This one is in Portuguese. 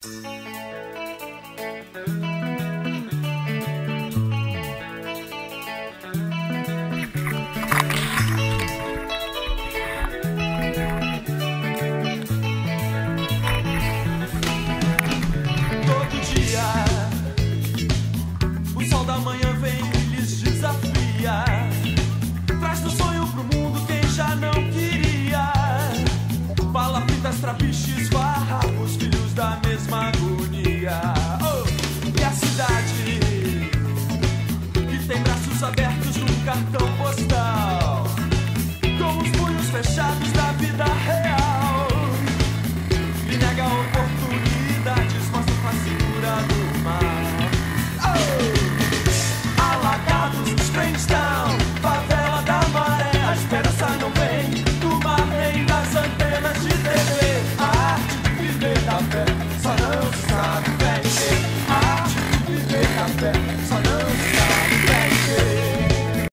Trapiches, farrapos, filhos da mesma agonia. Oh, e a cidade que tem braços abertos num cartão postal.